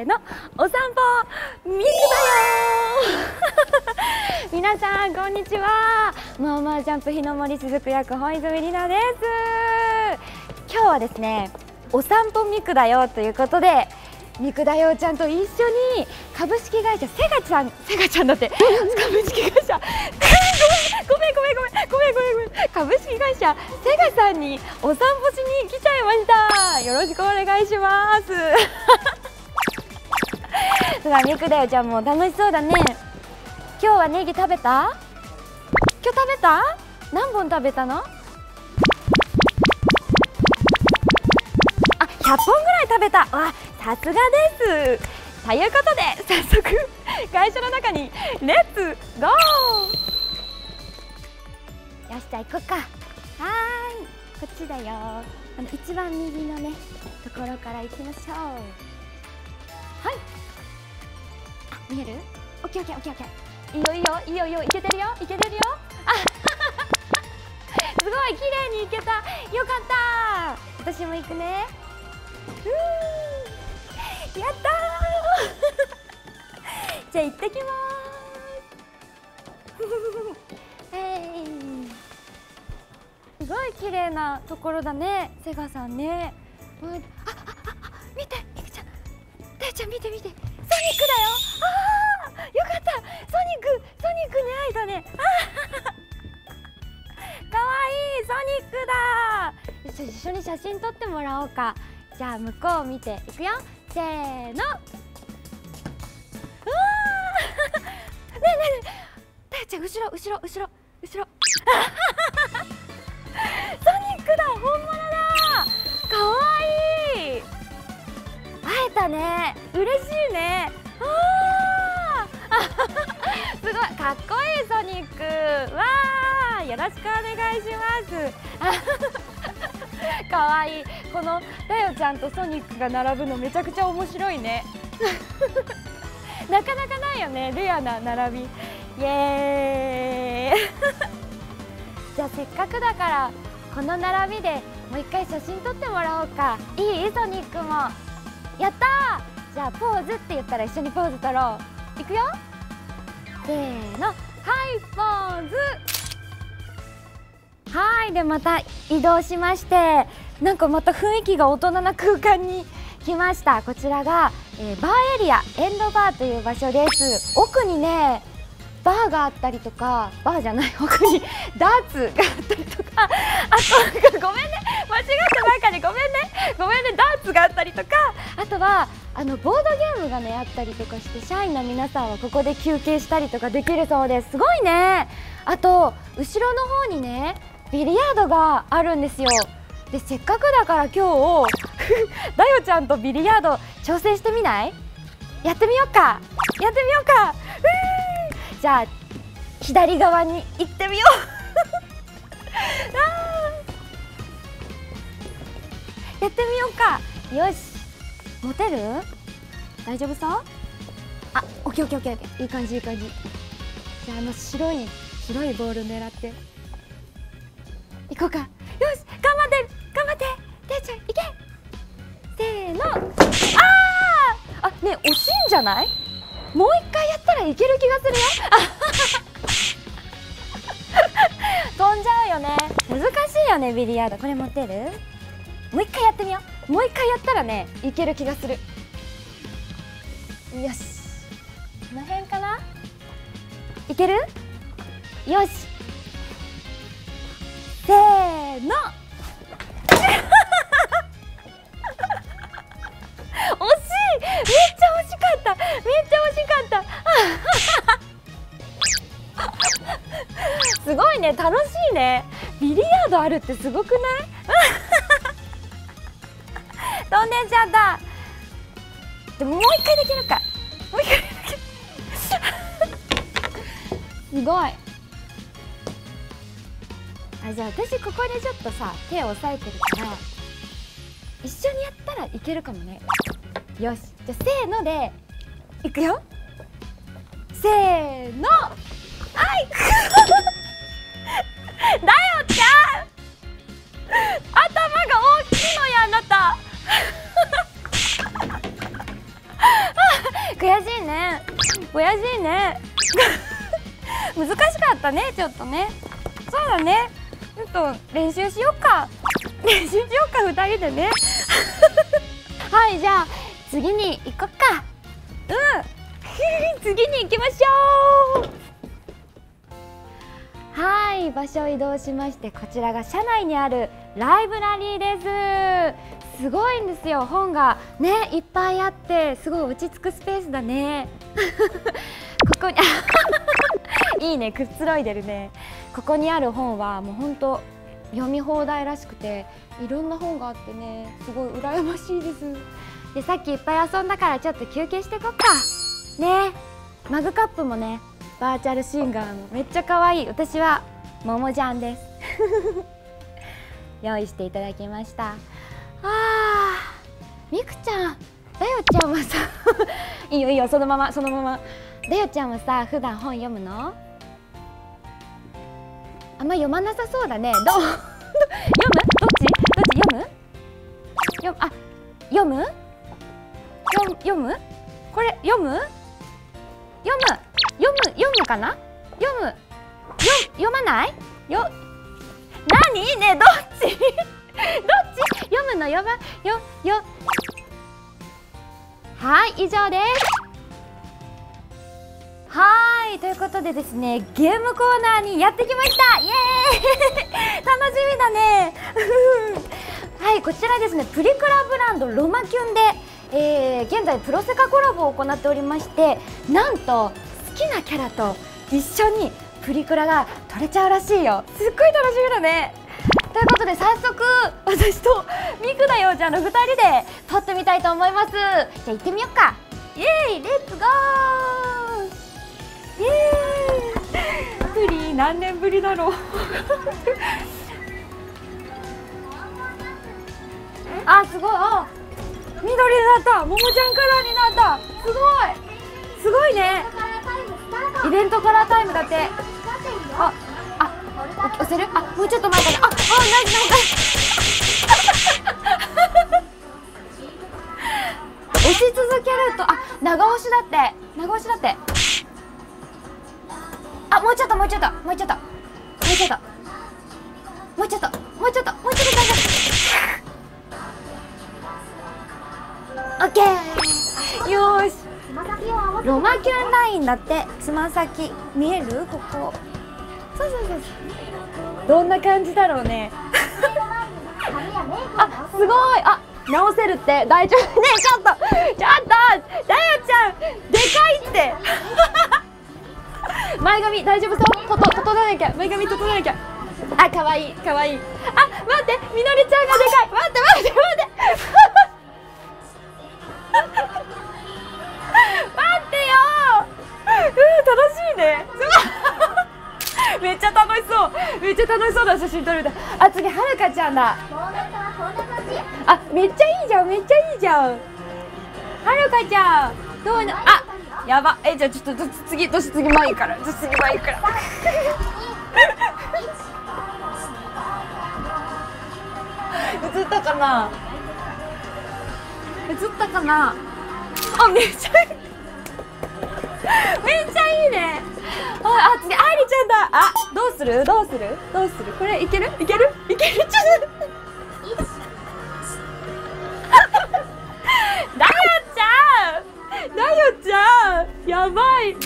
ーの、お散歩ミクだよ皆さんこんにちは。まあまあジャンプ日の森雫役本泉里奈です。今日はですね、お散歩ミクだよということで、ミクだよちゃんと一緒に株式会社セガちゃんだって株式会社ごめん株式会社セガさんにお散歩しに来ちゃいました。よろしくお願いしますほらミクだよちゃんも楽しそうだね。今日はネギ食べた？今日食べた？何本食べたの？あ、100本ぐらい食べた。わ、さすがです。ということで早速会社の中にレッツゴー。よし、じゃあ行こうか。はーい、こっちだよ。一番右のねところから行きましょう。はい、あ、見える？オッケーオッケーオッケーオッケー。いいよいいよいいよいいよ、いけてるよいけてるよ。あすごい綺麗にいけた。よかった。私も行くね。やったーじゃあ行ってきまーすすごい綺麗なところだね、セガさんね。見て、みくちゃん、たよちゃん見て見て、ソニックだよ。あー、よかった、ソニックに会えたね。かわいい、ソニックだ。一緒に写真撮ってもらおうか。じゃあ向こうを見ていくよ。せーの。うわーねえねえねえ、たよちゃん後ろソニックだ、本物だ。かわいい。会えたね、嬉しいね。すごいかっこいいソニック。わー、よろしくお願いしますかわいい。このたよちゃんとソニックが並ぶのめちゃくちゃ面白いねなかなかないよね、レアな並び。イエーイじゃあせっかくだからこの並びでもう一回写真撮ってもらおうか。いい？ソニックもやったー。じゃあポーズって言ったら一緒にポーズ撮ろう。いくよ、せーの、はいポーズ。はい、でまた移動しまして、なんかまた雰囲気が大人な空間に来ました。こちらが、バーエリア、エンドバーという場所です。奥にねバーがあったりとか、バーじゃない、奥にダーツがあったりとか、あとごめんね、間違ったばっかりごめんね、ダーツがあったりとか、あとはボードゲームがねあったりとかして、社員の皆さんはここで休憩したりとかできるそうです。すごいね。あと後ろの方にねビリヤードがあるんですよ。でせっかくだから今日だよちゃんとビリヤード挑戦してみない？やってみようか。じゃあ左側に行ってみようやってみようか。よし、持てる？大丈夫そう？あ、オッケーオッケーオッケー、いい感じいい感じ。じゃあ白いボール狙って行こうか。よし、頑張ってていちゃん、いけ。せーの。あねえ、惜しいんじゃない？もう一回やったらいける気がするよ飛んじゃうよね、難しいよねビリヤード。これ持てる？もう一回やってみよう。もう一回やったらねいける気がする。よし、この辺かな。いける？よし、せーの惜しい、めっちゃ惜しかったすごいね、楽しいね。ビリヤードあるってすごくない飛んでっちゃった。でももう一回できるか。すごい。じゃあ私ここでちょっとさ手を押さえてるから一緒にやったらいけるかもね。よし、じゃあせーのでいくよ。せーの、はいだよちゃん、頭が大きいのや、あなた悔しいね、悔しいね難しかったね、ちょっとね。そうだね、ちょっと練習しよっか、練習しよっか、2人でねはい、じゃあ次に行こっか。次に行きましょう。はい、場所を移動しまして、こちらが車内にあるライブラリーです。すごいんですよ、本がねいっぱいあって、すごい落ち着くスペースだねここにいいね、くつろいでるね。ここにある本はもうほんと読み放題らしくて、いろんな本があってね、すごい羨ましいです。で、さっきいっぱい遊んだからちょっと休憩してこっかね。マグカップもね、バーチャルシンガーもめっちゃ可愛い。私はももちゃんです用意していただきました。みくちゃん、だよちゃんはさいいよいいよ、そのままそのまま。だよちゃんはさ、普段本読むの？あんま読まなさそうだね。読む？どっち読む？読む？読む？これ読むかな？読まない？何？ね、どっち？どっち？読むの？はい、以上です。はい、ということでですね、ゲームコーナーにやってきました。イエーイ楽しみだねはい、こちらですね、プリクラブランドロマキュンで、現在プロセカコラボを行っておりまして、なんと好きなキャラと一緒にプリクラが撮れちゃうらしいよ。すっごい楽しみだね。ということで早速私とみくだよちゃんの2人で撮ってみたいと思います。じゃあ行ってみよっか。イエーイ、レッツゴー。イエーイプリ何年ぶりだろうあ、すごい。あ、緑になった。ももちゃんカラーになった。すごいすごいね。イベントカラータイムだって。押せる？もうちょっと前かな。ナイス押し続けると、長押しだって。長押しだって。もうちょっと。オッケー。よーし。ロマキュンラインだって。つま先見える？ここ。そう。どんな感じだろうね。すごい。直せるって。大丈夫ね。ちょっとだよちゃんでかいって前髪大丈夫そう？整えなきゃ。前髪整えなきゃ。かわいい。待って、みのりちゃんがでかい。待って待ってよ楽しいねめっちゃ楽しそうな写真撮れた。次はるかちゃんだ。めっちゃいいじゃん。はるかちゃんどうな。やば。じゃあちょっと次前から映ったかな。めっちゃいいね。次愛理ちゃんだ。どうする？これいける？ちょっとだよちゃんやばい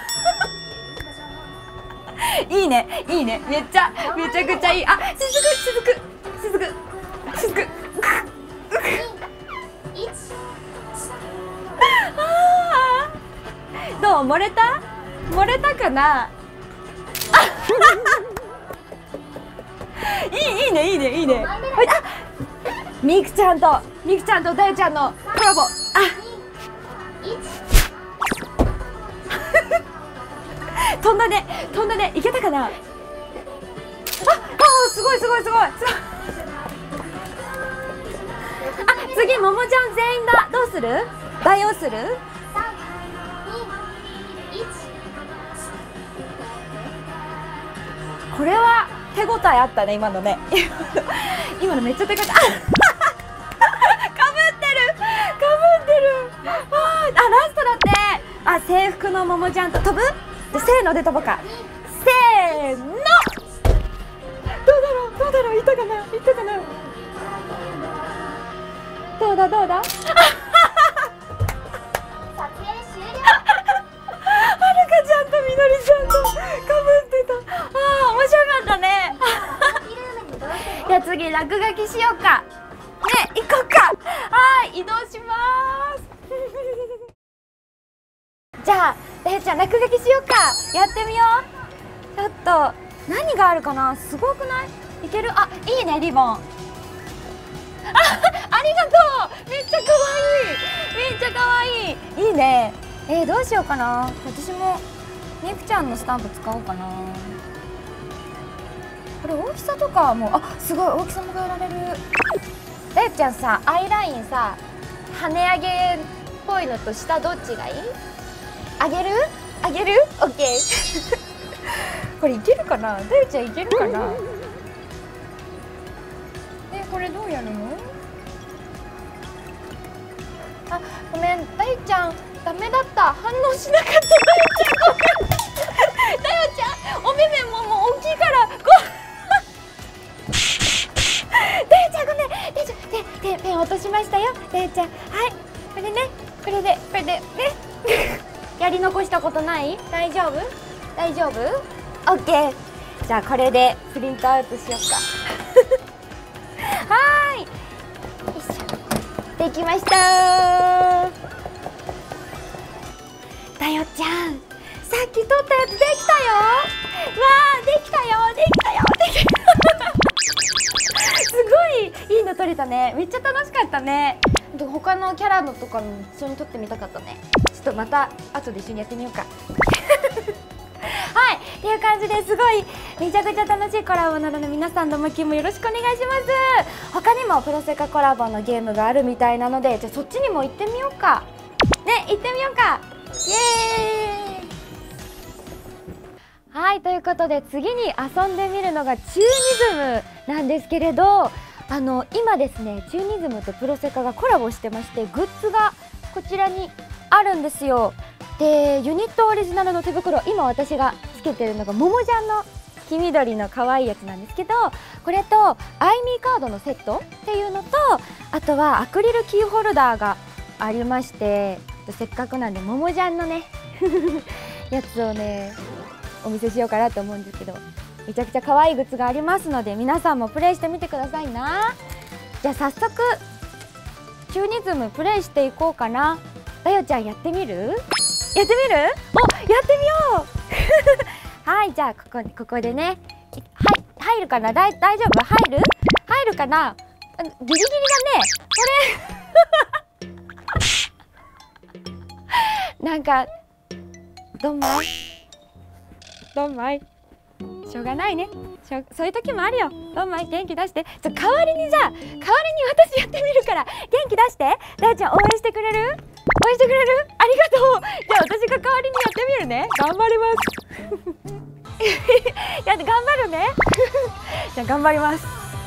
いいね。めちゃくちゃいい。しずくどう？漏れたかな。いいね。みくちゃんとだよちゃんのコラボ。飛んだね。いけたかな。すごい。次ももちゃん全員だ。どうする？代用する？これは手応えあったね、今のね今のめっちゃでかい。かぶってる。ラストだって。 あ、制服のももちゃんと飛ぶ？せーので飛ぼうか。せーの。どうだろう、いたかな、どうだはるかちゃんとみのりちゃんとかぶってた。ああ、面白かったね。じゃあ次落書きしようかね、行こうか。はい、移動しますじゃあだよちゃん落書きしようか。やってみよう。ちょっと何があるかな。すごくない？いける？あ、いいね、リボン。ありがとう。めっちゃ可愛い。いいね。どうしようかな。私もみくちゃんのスタンプ使おうかな。これ大きさとかも、あ、すごい大きさも変えられる。だよちゃんさ、アイラインさ、跳ね上げっぽいのと下どっちがいい？あげる？オッケーこれいけるかな。だよちゃんいけるかな。これどうやるの？あ、ごめん、だよちゃんダメだった。反応しなかった。だよちゃんお目目ももう大きいからだよちゃんごめん。ペン落としましたよ、だよちゃん。はい、これね、これでねやり残したことない？大丈夫？オッケー。じゃあこれでプリントアウトしようかはーい、よいしょ、できました。だよちゃん、さっき撮ったやつできたよ。わー、できたよすごいいいの撮れたね。めっちゃ楽しかったね。他のキャラのとかも一緒に撮ってみたかったね。ちょっとまた後で一緒にやってみようかはい、っていう感じですごいめちゃくちゃ楽しいコラボなので、皆さんどうも今日もよろしくお願いします。他にもプロセカコラボのゲームがあるみたいなので、じゃあそっちにも行ってみようかね。行ってみようか。イエーイ。はい、ということで次に遊んでみるのがチューニズムなんですけれど、今ですね、チューニズムとプロセカがコラボしてまして、グッズがこちらにあるんですよ。で、ユニットオリジナルの手袋、今私がつけてるのがももちゃんの黄緑の可愛いやつなんですけど、これとアイミーカードのセットっていうのと、あとはアクリルキーホルダーがありまして、せっかくなんでももちゃんのねやつをねお見せしようかなと思うんですけど、めちゃくちゃ可愛いグッズがありますので、皆さんもプレイしてみてくださいな。じゃあ早速チューニズムプレイしていこうかな。だよちゃんやってみる？お、やってみようはい、じゃあここでね、入るかな。大丈夫？入るかな。ギリギリだねこれなんかどんまいしょうがないね。そういう時もあるよ。どんまい元気出して。代わりに私やってみるから元気出して。だよちゃん応援してくれる？ありがとう。じゃあ私が代わりにやってみるね。頑張ります頑張るねじゃあ頑張ります。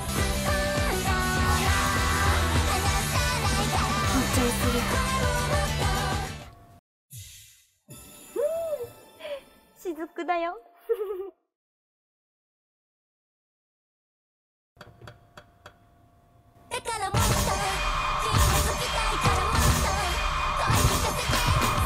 雫だよだからもっと君が好きたいからもっと声聞かせて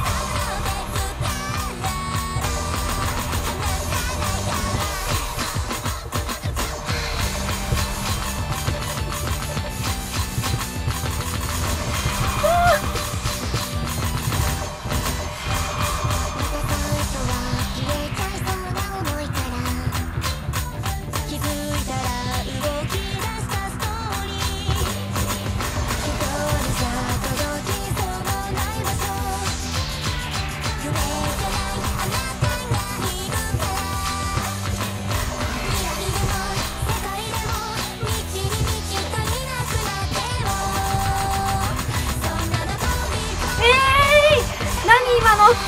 今のやば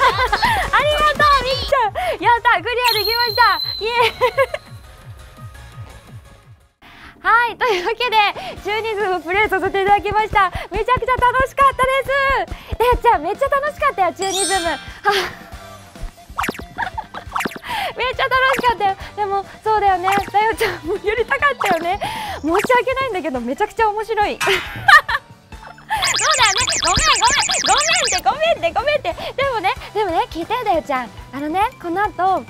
みきちゃん、やった、クリアできました。イエーイ。はい、というわけで12ズームプレイさせていただきました。めちゃくちゃ楽しかったです。でちゃんめっちゃ楽しかったよ、12ズーム。めっちゃ楽しかったよ。でもそうだよね、だよちゃんもやりたかったよね。申し訳ないんだけどめちゃくちゃ面白い。そうだよね、ごめんって。でもね聞いてよ、だよちゃん。この後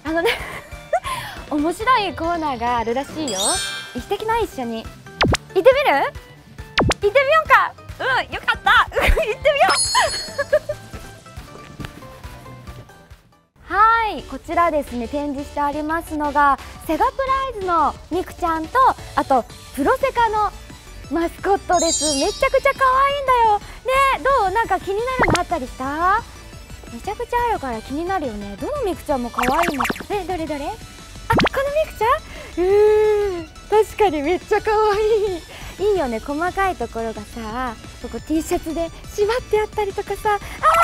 面白いコーナーがあるらしいよ。行ってきない？一緒に行ってみる？行ってみようか。うん、よかった。行ってみよう。はい、こちらですね、展示してありますのがセガプライズのみくちゃんと、あとプロセカのマスコットです。めちゃくちゃ可愛いんだよね。どう？なんか気になるのあったりした？めちゃくちゃあるから気になるよね。どのみくちゃんも可愛いもん。どれ？あ、このみくちゃん？確かにめっちゃ可愛い。いいよね、細かいところがさ、ここ T シャツで縛ってあったりとかさ、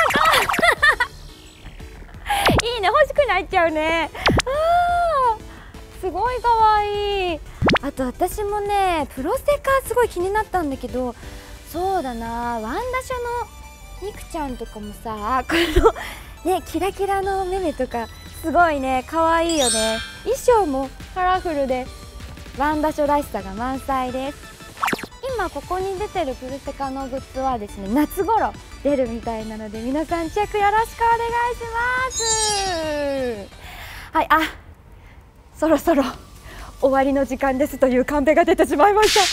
いいね、欲しくなっちゃうね。すごい可愛い。あと私もね、プロセカすごい気になったんだけど、そうだな、ワンダショのみくちゃんとかもさ、このねキラキラのメメとかすごいね、可愛いよね。衣装もカラフルでワンダショらしさが満載です。今ここに出てるプルセカのグッズはですね、夏頃出るみたいなので、皆さんチェックよろしくお願いします。はい、そろそろ終わりの時間ですというカンペが出てしまいました。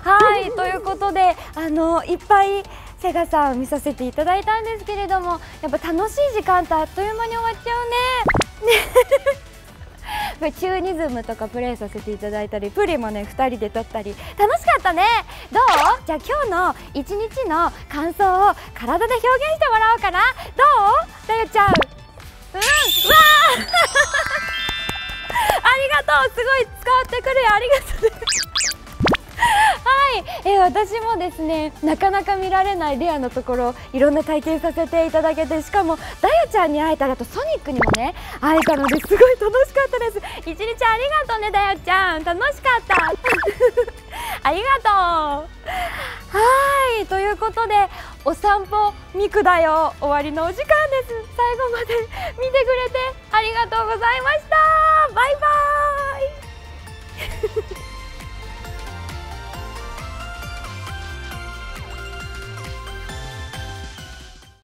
はい、ということでいっぱいセガさん見させていただいたんですけれども、やっぱ楽しい時間ってあっという間に終わっちゃうね。これチューニズムとかプレイさせていただいたり、プリもね2人で撮ったり楽しかったね。どう？じゃあ今日の一日の感想を体で表現してもらおうかな。どう？だよちゃん。うわありがとう、すごい伝わってくるよ、ありがとうね。はい、私もですね、なかなか見られないレアのところいろんな体験させていただけて、しかもダヨちゃんに会えたらとソニックにもね会えたのですごい楽しかったです。一日ありがとうね、ダヨちゃん、楽しかったありがとう。はい、ということでお散歩ミクだよ終わりのお時間です。最後まで見てくれてありがとうございました。